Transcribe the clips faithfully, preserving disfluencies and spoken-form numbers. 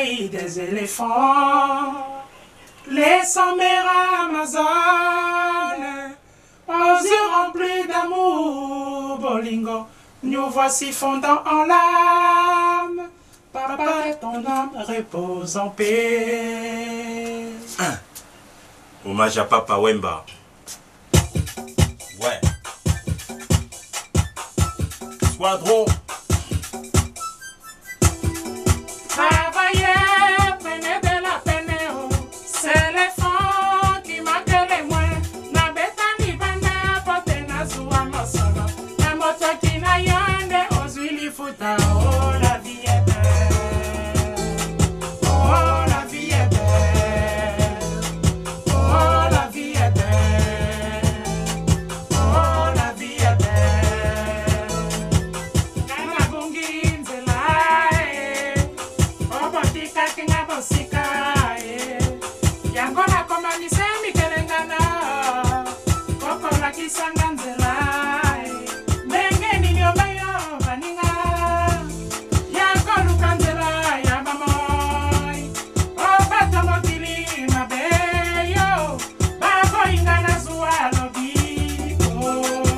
pays des éléphants, les sommets Amazones, aux yeux remplis d'amour, Bolingo, nous voici fondant en larmes. Papa, que ton âme repose en paix. Hein. Hommage à Papa Wemba. Ouais. Squadron. Travaillez, prenez de la peine, oh. C'est les fonds qui manquent les moins. Na beta ni banda, pote na zuwa mosolo. Na moto qui na yonde, ozwili futa, oh la vie est belle. Oh la vie est belle. Oh la vie est belle. Oh la vie est belle. Kana bungi nzela, eh. Obotika kinga bosika, eh. Yango na komanise mikelengana. Koko la kisanga nzela, eh. Ndenge nini obayo baninga. Yango luka nzela ya bamoy. Obato mokili mabeyo. Babo inga na zuwa lobiko.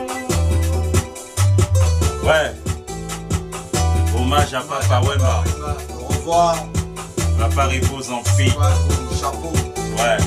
Ouais. Hommage à Papa Wemba. Au revoir. Papa repose en paix. Chapeau. Ouais.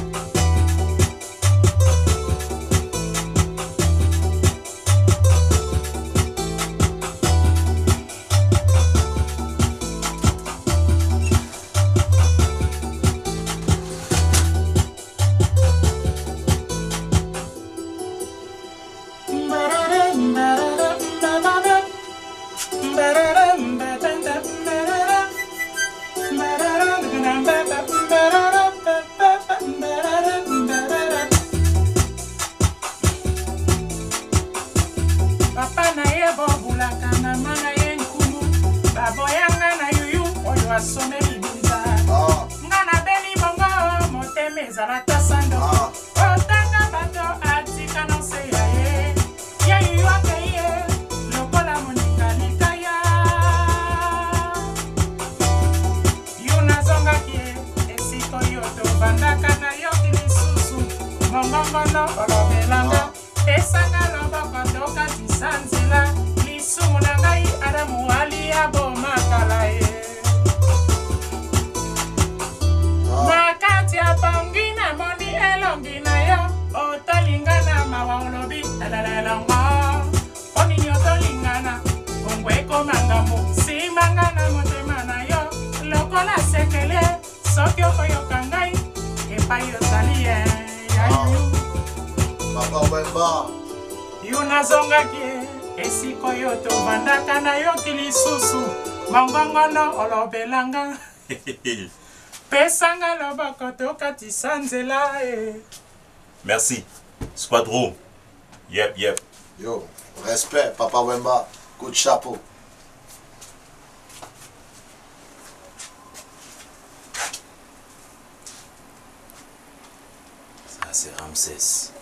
Papa na ye bobulaka na mana ye nkulu. Baboyanga na yuyu oyo asome libinza. Ah. Nga na beli bongo motema ezala tasando. Ah. Otanga bato atika na nse ya ye. Ye yuyu akei ye lokola moninga likaya. Yu nazongaki ye esika oyo tovandaka na yoki lisusu. Mongongono olobelanga esanga loboko tokatisa nzela. Lisumu na ngai Adamu ali abomakala ye. Na kati ya bongi na moni elongi na yo. Otolingana mawa olobi elalelongo. Onini otolingana bongo ekomangamo. Simangana motema na yo. Lokola sekele soki okoyoka ngai epai ozali ye. Yayu Papa Wemba. yu nazongaki esika oyo tovandaka na yoki lisusu. Mongongono olobelanga pesanga loboko tokatisa nzela, eh. Merci. Squadron. Yep, yep. Yo, respect, Papa Wemba. Coup de chapeau. Ça, c'est Ramsès.